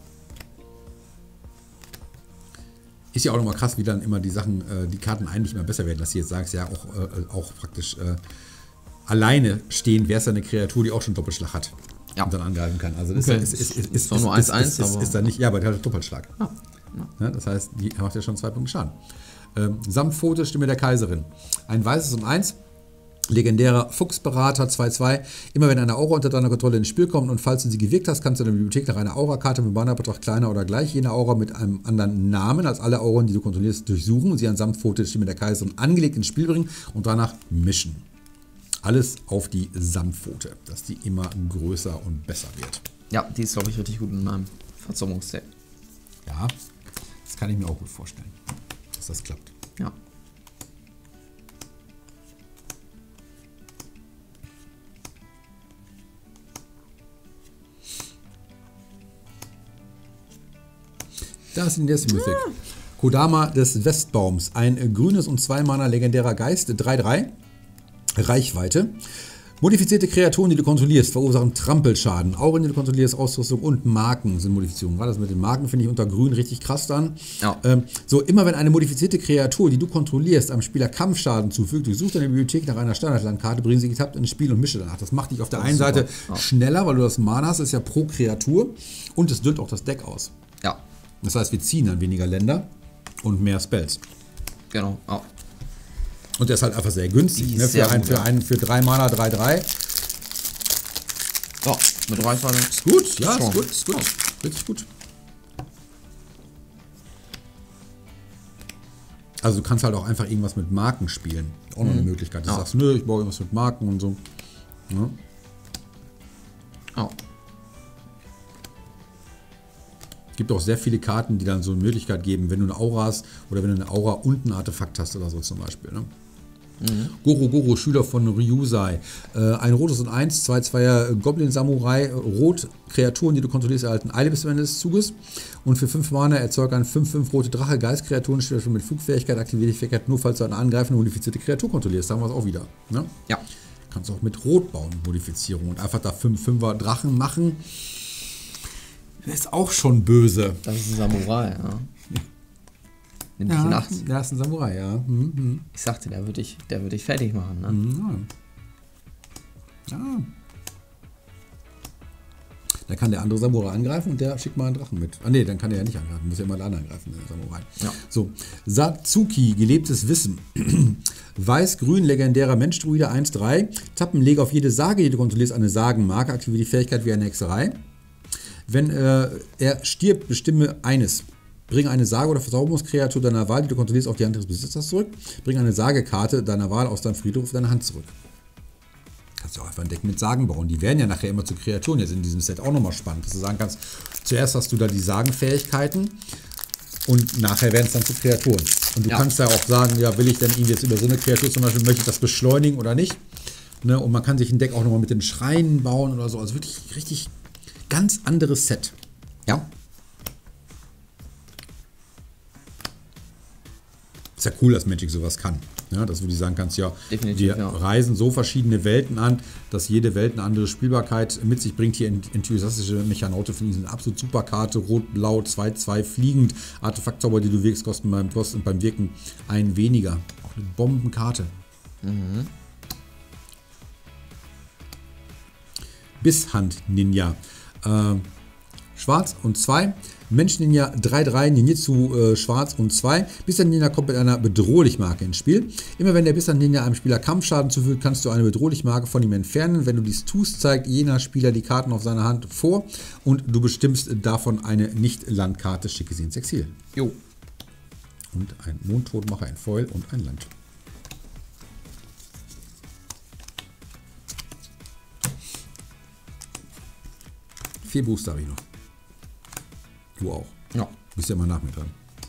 Ist ja auch nochmal krass, wie dann immer die Sachen, äh, die Karten eigentlich immer besser werden, dass du jetzt sagst, ja, auch, äh, auch praktisch äh, alleine stehen, wer ist eine Kreatur, die auch schon Doppelschlag hat. Ja. Und dann angreifen kann. Also das Okay. ist, ist, ist, ist, Ist doch nur ist, eins eins, ist, ist, aber- ist dann nicht, ja, aber der hat Doppelschlag. Ja. Ja, das heißt, die macht ja schon zwei Punkte Schaden. Ähm, Samtpfote, Stimme der Kaiserin. Ein weißes und eins. Legendärer Fuchsberater zwei zwei. Immer wenn eine Aura unter deiner Kontrolle ins Spiel kommt und falls du sie gewirkt hast, kannst du in der Bibliothek nach einer Aura-Karte mit Mana-Betrag kleiner oder gleich jener Aura mit einem anderen Namen als alle Auren, die du kontrollierst, durchsuchen und sie an Samtpfote, Stimme der Kaiserin, angelegt ins Spiel bringen und danach mischen. Alles auf die Samtpfote, dass die immer größer und besser wird. Ja, die ist, glaube ich, richtig gut in meinem Verzauberungsdeck. Ja, das kann ich mir auch gut vorstellen, dass das klappt. Ja. Da ist die nächste Mythic. Kodama des Westbaums. Ein grünes und zwei Mana legendärer Geist. drei drei. Reichweite. Modifizierte Kreaturen, die du kontrollierst, verursachen Trampelschaden. Auren, die du kontrollierst, Ausrüstung und Marken sind Modifizierungen. Gerade das mit den Marken finde ich unter Grün richtig krass dann. Ja. Ähm, so, immer wenn eine modifizierte Kreatur, die du kontrollierst, einem Spieler Kampfschaden zufügt, durchsuch deine Bibliothek nach einer Standardlandkarte, bring sie getappt ins Spiel und mische danach. Das macht dich auf der einen super. Seite Ja. schneller, weil du das Mana hast, das ist ja pro Kreatur. Und es dünnt auch das Deck aus. Ja, Das heißt, wir ziehen dann weniger Länder und mehr Spells. genau. Ja. Und der ist halt einfach sehr günstig. Die Ne? ist Für, sehr ein, gut, für, ja. einen, für drei Mana drei drei. Ja, mit Reichweite. Ist gut, ja, Strong. ist gut, ist gut. Richtig gut. Also du kannst halt auch einfach irgendwas mit Marken spielen. Auch noch eine Möglichkeit. Du Ja. sagst, nö, ich baue irgendwas mit Marken und so. Ja. Ja. Gibt auch sehr viele Karten, die dann so eine Möglichkeit geben, wenn du eine Aura hast oder wenn du eine Aura und ein Artefakt hast oder so zum Beispiel. Ne? Mhm. Goro Goro, Schüler von Ryusai. Äh, ein rotes und eins, zwei Zweier Goblin Samurai, rot, Kreaturen, die du kontrollierst, erhalten Eile bis zum Ende des Zuges. Und für fünf Mana erzeugt ein fünf fünf rote Drache, Geistkreaturen, steht schon mit Flugfähigkeit, aktiviert die Fähigkeit nur, falls du eine angreifende modifizierte Kreatur kontrollierst. Sagen wir es auch wieder. Ne? Ja. Kannst auch mit Rot bauen, Modifizierung und einfach da fünf fünfer Drachen machen. Das ist auch schon böse. Das ist ein Samurai, ja. Nimm dich in Acht. der ist ein Samurai, ja. Mhm. Ich sagte, der würde dich, der würde dich fertig machen, ne? Mhm. Ja. ja. Da kann der andere Samurai angreifen und der schickt mal einen Drachen mit. Ah ne, dann kann der ja nicht angreifen. Muss ja immer der andere angreifen, der Samurai. Ja. So, Satsuki, gelebtes Wissen. Weiß-grün, legendärer Mensch-Druide eins drei. Tappen, lege auf jede Sage, die du kontrollierst, eine Sagenmarke. Aktiviere die Fähigkeit wie eine Hexerei. Wenn äh, er stirbt, bestimme eines. Bring eine Sage- oder Verzauberungskreatur deiner Wahl, die du kontrollierst, auf die Hand des Besitzers zurück. Bring eine Sagekarte deiner Wahl aus deinem Friedhof auf deine Hand zurück. Kannst du auch einfach ein Deck mit Sagen bauen. Die werden ja nachher immer zu Kreaturen. Jetzt in diesem Set auch nochmal spannend, dass du sagen kannst, zuerst hast du da die Sagenfähigkeiten und nachher werden es dann zu Kreaturen. Und du Ja. kannst ja auch sagen, ja, will ich denn ihn jetzt über so eine Kreatur zum Beispiel, möchte ich das beschleunigen oder nicht? Ne? Und man kann sich ein Deck auch nochmal mit den Schreinen bauen oder so. Also wirklich richtig ganz anderes Set. Ja. Ist ja cool, dass Magic sowas kann. Ja, dass du die sagen kannst, ja, Definitiv, wir ja. reisen so verschiedene Welten an, dass jede Welt eine andere Spielbarkeit mit sich bringt. Hier enthusiastische Mechanote finde ich eine absolut super Karte. Rot-Blau, zwei zwei fliegend. Artefaktzauber, die du wirkst, kosten beim Kosten und beim Wirken ein weniger. Auch eine Bombenkarte. Mhm. Bisshand-Ninja. Äh, schwarz und zwei. Mensch-Ninja drei drei, Ninjitsu äh, schwarz und zwei. Bisshand-Ninja kommt mit einer Bedrohlich-Marke ins Spiel. Immer wenn der Bisshand-Ninja einem Spieler Kampfschaden zufügt, kannst du eine Bedrohlich-Marke von ihm entfernen. Wenn du dies tust, zeigt jener Spieler die Karten auf seiner Hand vor und du bestimmst davon eine Nicht-Landkarte. Schicke sie ins Exil. Jo. Und ein Mondtodmacher, ein Foil und ein Land. Vier Booster habe ich noch. Du auch. Ja. Bist ja mal nach mir dran.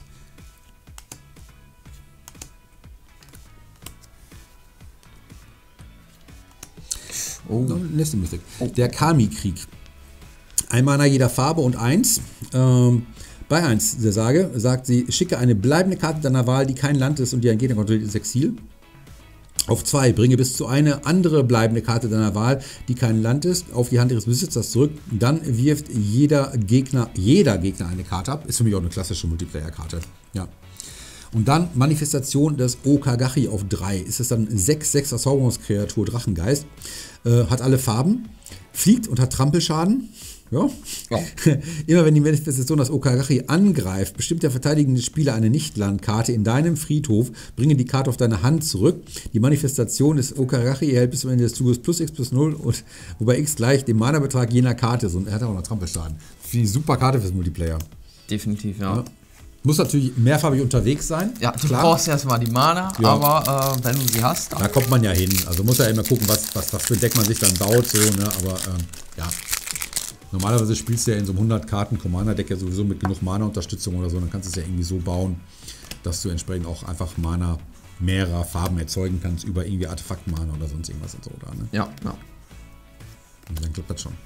Oh. Nächste Mystik. Oh. Der Kami-Krieg. Ein Mana jeder Farbe und eins. Ähm, bei eins der Sage sagt sie, schicke eine bleibende Karte deiner Wahl, die kein Land ist und die ein Gegner kontrolliert, ins Exil. Auf zwei, bringe bis zu eine andere bleibende Karte deiner Wahl, die kein Land ist, auf die Hand ihres Besitzers zurück. Dann wirft jeder Gegner, jeder Gegner eine Karte ab. Ist für mich auch eine klassische Multiplayer-Karte. Ja. Und dann Manifestation des Okagachi auf drei. Ist es dann sechs sechs Erzauberungskreatur Drachengeist. Äh, hat alle Farben. Fliegt und hat Trampelschaden. Ja. Ja. Immer wenn die Manifestation das Okagachi angreift, bestimmt der verteidigende Spieler eine Nicht-Landkarte in deinem Friedhof, bringe die Karte auf deine Hand zurück. Die Manifestation des Okagachi erhält bis zum Ende des Zuges plus x plus null, und, wobei x gleich dem Mana-Betrag jener Karte ist. Und er hat auch noch Trampelschaden. Für die super Karte fürs Multiplayer. Definitiv, ja. Ja. Muss natürlich mehrfarbig unterwegs sein. Ja, du klar. brauchst erstmal die Mana, Ja. aber äh, wenn du sie hast, dann Da kommt man ja hin. Also muss ja immer gucken, was, was, was für ein Deck man sich dann baut. So, ne? Aber ähm, ja. Normalerweise spielst du ja in so einem hundert Karten Commander-Deck ja sowieso mit genug Mana-Unterstützung oder so. Dann kannst du es ja irgendwie so bauen, dass du entsprechend auch einfach Mana mehrerer Farben erzeugen kannst über irgendwie Artefakt-Mana oder sonst irgendwas und so. Da, ne? ja, ja. Und dann klappt das schon.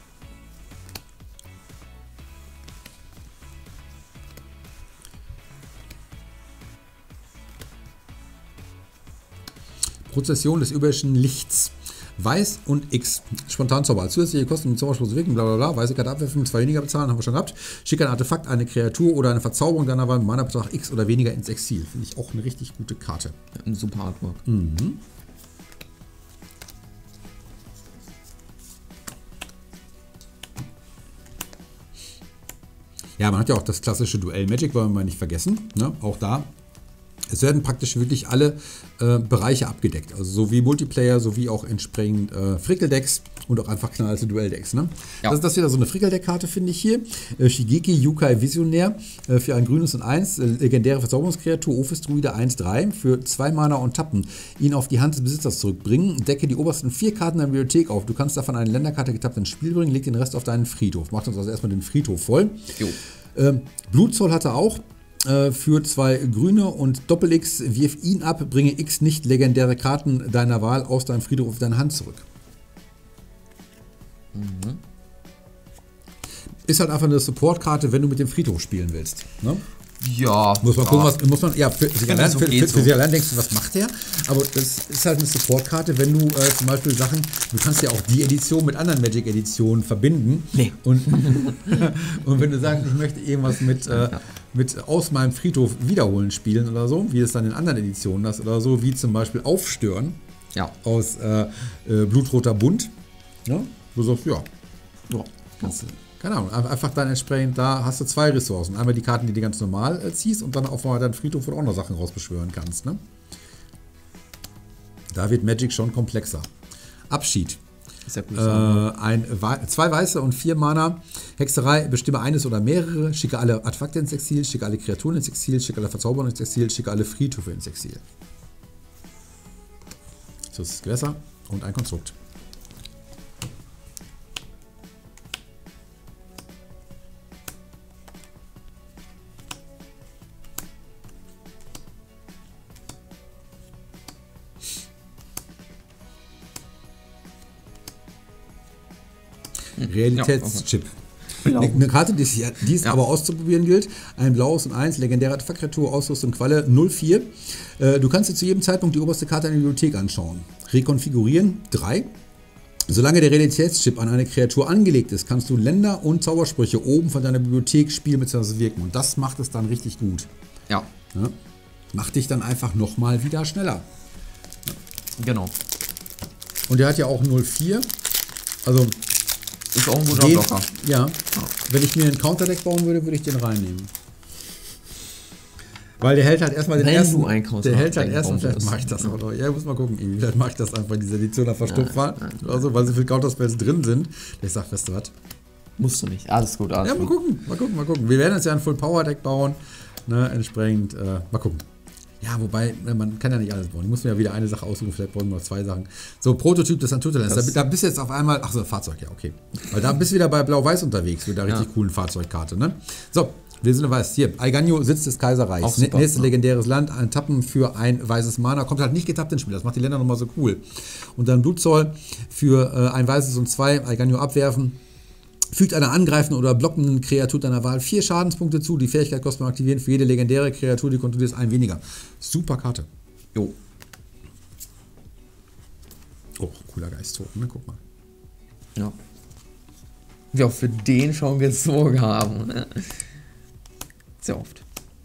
Prozession des überirdischen Lichts. Weiß und X. Spontanzauber. Als zusätzliche Kosten mit Zauberspruch wirken, bla bla bla. Weiße Karte abwerfen, zwei weniger bezahlen, haben wir schon gehabt. Schicke ein Artefakt, eine Kreatur oder eine Verzauberung deiner Wahl mit Mana-Betrag X oder weniger ins Exil. Finde ich auch eine richtig gute Karte. Ein super Artwork. Mhm. Ja, man hat ja auch das klassische Duell Magic, wollen wir mal nicht vergessen. Ne? Auch da. Es werden praktisch wirklich alle äh, Bereiche abgedeckt. Also sowie Multiplayer, sowie auch entsprechend äh, Frickeldecks und auch einfach knallte Duelldecks. Ne? Ja. Das ist das wieder so eine Frickeldeck-Karte, finde ich hier. Äh, Shigeki Yukai Visionär äh, für ein grünes und eins. Äh, legendäre Verzauberungskreatur, Ophis-Druide eins drei für zwei Mana und Tappen. Ihn auf die Hand des Besitzers zurückbringen. Decke die obersten vier Karten der Bibliothek auf. Du kannst davon eine Länderkarte getappt ins Spiel bringen. Leg den Rest auf deinen Friedhof. Macht uns also erstmal den Friedhof voll. Ähm, Blutzoll hat er auch. Für zwei grüne und Doppel-X, wirf ihn ab, bringe X nicht legendäre Karten deiner Wahl aus deinem Friedhof auf deine Hand zurück. Mhm. Ist halt einfach eine Support-Karte, wenn du mit dem Friedhof spielen willst. Ne? Ja. Muss man ja. gucken, was muss man. Ja, für sich allein, so für, für, so. für sich allein denkst du, was macht der? Aber das ist halt eine Support-Karte, wenn du äh, zum Beispiel Sachen, du kannst ja auch die Edition mit anderen Magic-Editionen verbinden. Nee. Und, und wenn du sagst, ich möchte irgendwas mit, äh, Ja. mit aus meinem Friedhof wiederholen spielen oder so, wie es dann in anderen Editionen ist oder so, wie zum Beispiel Aufstören Ja. aus äh, äh, Blutroter Bund. Ja? Du sagst, ja, Ja. kannst du. Keine Ahnung, einfach dann entsprechend, da hast du zwei Ressourcen. Einmal die Karten, die du ganz normal äh, ziehst und dann auf mal deinen Friedhof, wo du auch noch Sachen rausbeschwören kannst. Ne? Da wird Magic schon komplexer. Abschied. Sehr gut. Äh, ein, zwei weiße und vier Mana. Hexerei, bestimme eines oder mehrere. Schicke alle Artefakte ins Exil, schicke alle Kreaturen ins Exil, schicke alle Verzauberungen ins Exil, schicke alle Friedhöfe ins Exil. So ist das Gewässer und ein Konstrukt. Realitätschip. Ja, okay. Eine Karte, die es, die es Ja. aber auszuprobieren gilt. Ein blaues und eins, legendäre Artefaktkreatur, Ausrüstung Qualle null vier. Äh, du kannst dir zu jedem Zeitpunkt die oberste Karte in der Bibliothek anschauen. Rekonfigurieren drei. Solange der Realitätschip an eine Kreatur angelegt ist, kannst du Länder und Zaubersprüche oben von deiner Bibliothek spielen bzw. wirken. Und das macht es dann richtig gut. Ja. Ja? Macht dich dann einfach nochmal wieder schneller. Genau. Und der hat ja auch null vier. Also ist auch ein guter den, Blocker. Ja. Wenn ich mir einen Counterdeck bauen würde, würde ich den reinnehmen. Weil der hält halt erstmal den Wenn ersten. du einen Counterdeck Der hält halt erstmal. bauen Vielleicht würdest. mache ich das auch noch. Ja, muss mal gucken. Irgendwie. Vielleicht mache ich das einfach in dieser Edition einfach stumpf Ja, war. Also, weil so viele Counterspells drin sind. Ich sag, weißt du was? Musst du nicht. Alles gut, alles Ja, mal gut. gucken, mal gucken, mal gucken. Wir werden jetzt ja ein Full-Power-Deck bauen. Ne, entsprechend, äh, mal gucken. Ja, wobei, man kann ja nicht alles bauen. Ich muss mir ja wieder eine Sache aussuchen, vielleicht brauchen wir noch zwei Sachen. So, Prototyp des Antutalens. Da, da bist du jetzt auf einmal, ach so, Fahrzeug, ja, okay. Weil da bist du wieder bei Blau-Weiß unterwegs, mit der richtig Ja. coolen Fahrzeugkarte, ne? So, wir sind weiß. Hier, Aiganyo, Sitz des Auch Kaiserreichs. super, Nächstes ja. legendäres Land, ein Tappen für ein weißes Mana. Kommt halt nicht getappt ins Spiel, das macht die Länder nochmal so cool. Und dann Blutzoll für äh, ein weißes und zwei, Aiganyo abwerfen. Fügt einer angreifenden oder blockenden Kreatur deiner Wahl vier Schadenspunkte zu. Die Fähigkeit kostet beim Aktivieren für jede legendäre Kreatur, die kontrollierst, ein weniger. Super Karte. Jo. Oh, cooler Geist-Token, ne? Guck mal. Ja. Wie auch für den schon gezogen haben. Ne? Sehr oft.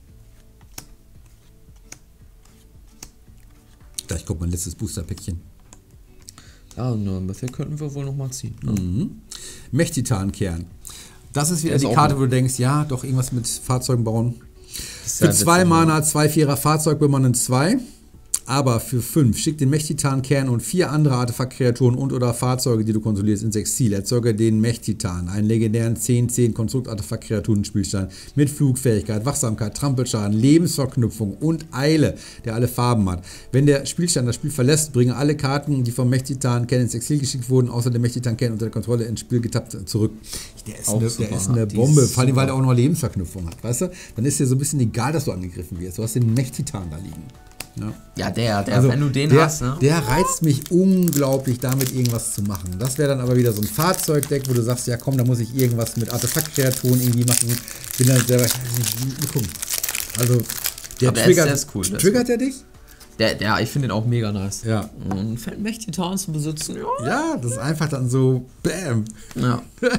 Da, ich guck mal, letztes Booster-Päckchen. Ja, ne, bisher könnten wir wohl noch mal ziehen. Ne? Mhm. Mechtitan-Kern. Das ist wieder Der ist die auch Karte, gut. wo du denkst, ja, doch irgendwas mit Fahrzeugen bauen. Ist Für ja zwei witzig, Mana, zwei Vierer Fahrzeug bekommen zwei. Aber für fünf schickt den Mechtitan-Kern und vier andere Artefaktkreaturen und oder Fahrzeuge, die du kontrollierst, ins Exil. Erzeuge den Mechtitan, einen legendären zehn zehn Konstrukt-Artefaktkreaturen-Spielstein mit Flugfähigkeit, Wachsamkeit, Trampelschaden, Lebensverknüpfung und Eile, der alle Farben hat. Wenn der Spielstein das Spiel verlässt, bringe alle Karten, die vom Mechtitan-Kern ins Exil geschickt wurden, außer der Mechtitan-Kern unter der Kontrolle ins Spiel getappt, zurück. Der ist, Auch eine, super, der ist ne? eine Die Bombe, ist vor allem, weil super. der auch noch Lebensverknüpfung hat, weißt du? Dann ist dir so ein bisschen egal, dass du angegriffen wirst. Du hast den Mechtitan da liegen. Ja. Ja, der, der, Also, wenn du den der, hast, ne? der reizt mich unglaublich, damit irgendwas zu machen. Das wäre dann aber wieder so ein Fahrzeugdeck, wo du sagst, ja komm, da muss ich irgendwas mit Artefaktkreaturen irgendwie machen. Bin dann selber, mal gucken. Also, der Aber der triggert, ist- der ist cool, der ist triggert der dich? Der, der, ich finde den auch mega nice. Ja. Und fällt mächtig Tarn zu besitzen, ja. Ja, das ist einfach dann so, bam. Ja.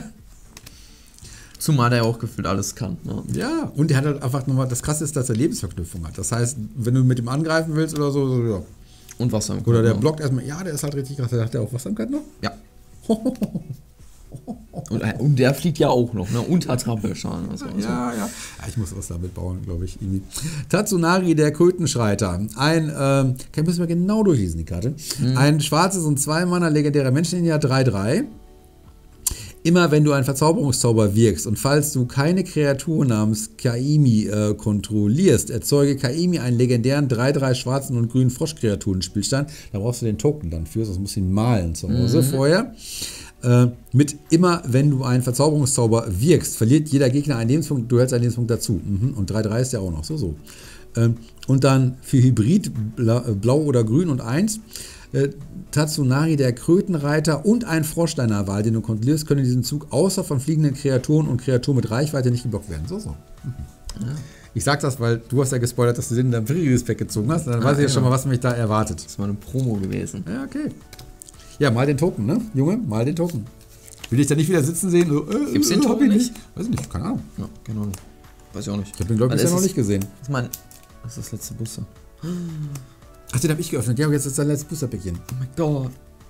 Zumal der auch gefühlt alles kann. Ne? Ja, und der hat halt einfach nochmal, das Krasse ist, dass er Lebensverknüpfung hat. Das heißt, wenn du mit ihm angreifen willst oder so, so ja. Und Wasser im Oder der ne? blockt erstmal, ja, der ist halt richtig krass. Der hat der auch Wachsamkeit noch? Ja. Und, und der fliegt ja auch noch, ne? Und hat Trampelschaden. Also, also. Ja, ja. Ja, ich muss was damit bauen, glaube ich. Irgendwie. Tatsunari, der Krötenschreiter. Ein, ähm, okay, müssen wir genau durchlesen, die Karte. Mhm. Ein schwarzes und zwei Manner legendärer Menschenlinie, drei drei. Immer wenn du einen Verzauberungszauber wirkst und falls du keine Kreatur namens Kaimi äh, kontrollierst, erzeuge Kaimi einen legendären drei drei schwarzen und grünen Froschkreaturen-Spielstand. Da brauchst du den Token dann für, sonst musst du ihn malen zu Hause Mhm. vorher. Äh, mit immer, wenn du einen Verzauberungszauber wirkst, verliert jeder Gegner einen Lebenspunkt, du hältst einen Lebenspunkt dazu. Mhm. Und drei drei ist ja auch noch, so, so. Ähm, und dann für Hybrid, blau, blau oder grün und eins, äh, Tatsunari, der Krötenreiter und ein Frosch deiner Wahl, den du kontrollierst, können in diesem Zug außer von fliegenden Kreaturen und Kreaturen mit Reichweite nicht geblockt werden. So, so. Mhm. Ja. Ich sag das, weil du hast ja gespoilert, dass du den in dein Previous Pack gezogen hast. Dann Ah, weiß ich ja ja. schon mal, was mich da erwartet. Das war eine Promo gewesen. Ja, okay. Ja, mal den Token, ne? Junge, mal den Token. Will ich da nicht wieder sitzen sehen? So, äh, Gibt's den äh, Token hab ich nicht? Weiß ich nicht, keine Ahnung. Ja, genau nicht. Weiß ich auch nicht. Ich habe den, glaube ich, Weil bisher es noch ist- nicht gesehen. Das ist mein. Das ist das letzte Booster. Ach, den habe ich geöffnet. Ja, jetzt ist dein letztes Boosterpäckchen. Oh mein Gott.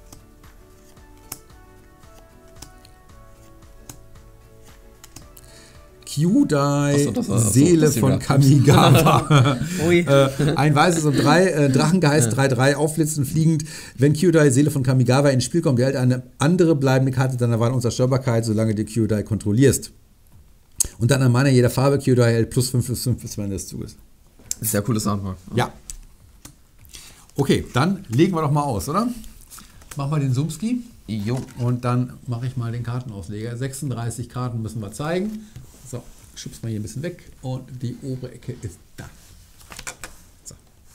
Kyudai, Ach so, das war- ach so, Seele das von wieder. Kamigawa. Ui. äh, ein weißes und drei, äh, Drachengeheiß drei drei, aufblitzen, fliegend. Wenn Kyudai, Seele von Kamigawa, ins Spiel kommt, erhält eine andere bleibende Karte deiner Wahl Unzerstörbarkeit, solange du Kyudai kontrollierst. Und dann an Mana jeder Farbe, Kyudai erhält plus fünf plus fünf bis zum Ende des Zuges. Sehr cooles Antrag. Ja. Okay, dann legen wir doch mal aus, oder? Machen wir den Sumski Jo. und dann mache ich mal den Kartenausleger. sechsunddreißig Karten müssen wir zeigen. So, schubst mal hier ein bisschen weg und die obere Ecke ist da. So.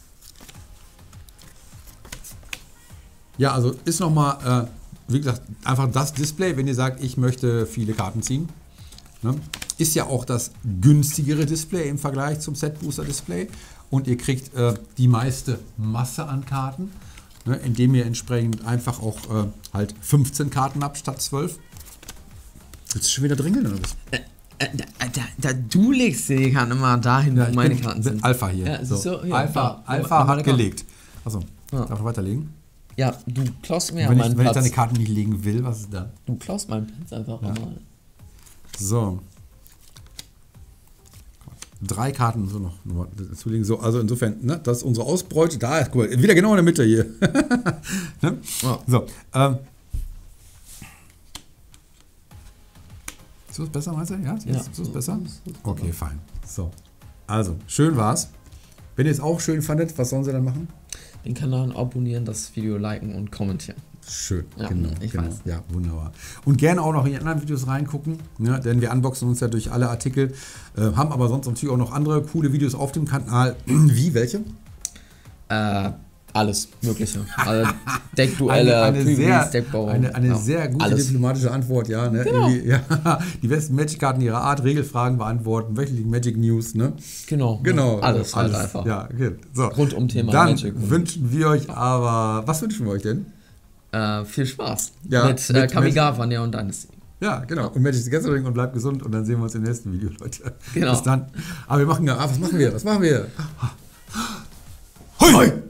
Ja, also ist nochmal, äh, wie gesagt, einfach das Display, wenn ihr sagt, ich möchte viele Karten ziehen. Ne? Ist ja auch das günstigere Display im Vergleich zum Set Booster Display. Und ihr kriegt äh, die meiste Masse an Karten, ne? Indem ihr entsprechend einfach auch äh, halt fünfzehn Karten habt statt zwölf. Willst du schon wieder dringeln oder was? Äh, äh, da, da, da, du legst die Karten immer dahin, wo ich meine bin, Karten bin sind. Alpha hier. Ja, so. so, hier, Alpha, da, Alpha meine hat Karten. gelegt. Achso, Ja. darf ich weiterlegen? Ja, du klaust mir ja wenn meinen ich, wenn ich Platz. deine Karten nicht legen will, was ist dann? Du klaust meinen Platz einfach Ja. mal. So. Drei Karten so noch, noch dazu legen. So, also insofern, ne, das ist unsere Ausbeute. Da ist, guck mal, wieder genau in der Mitte hier. Ne? Ja. So, ähm. So ist besser, meinst du? Ja, so, Ja. ist, so ist besser? So ist besser. Okay, fein. So. Also, schön war's. Wenn ihr es auch schön fandet, was sollen sie dann machen? Den Kanal abonnieren, das Video liken und kommentieren. Schön, Ja, genau, ich genau. weiß. Ja, wunderbar. Und gerne auch noch in die anderen Videos reingucken, ne, denn wir unboxen uns ja durch alle Artikel, äh, haben aber sonst natürlich auch noch andere coole Videos auf dem Kanal. Wie, welche? Äh, alles Mögliche. Also Deckduelle, eine, eine, sehr, Previews, Deckbau. eine, eine ja, sehr gute alles. diplomatische Antwort, ja. Ne? Genau. Irgendwie, ja. Die besten Magic-Karten ihrer Art, Regelfragen beantworten, wöchentliche Magic News, ne? Genau. Genau. Ja, alles, alles halt einfach. Ja, okay. So. Rund um Thema Dann Magic. und- wünschen wir euch aber, was wünschen wir euch denn? Äh, viel Spaß. Ja, mit äh, mit- Kamigawa, Neon Dynasty. Ja, genau. Und Magic the Gathering und bleibt gesund und dann sehen wir uns im nächsten Video, Leute. Genau. Bis dann. Aber wir machen ja, ah, was machen wir? Was machen wir? Hoi!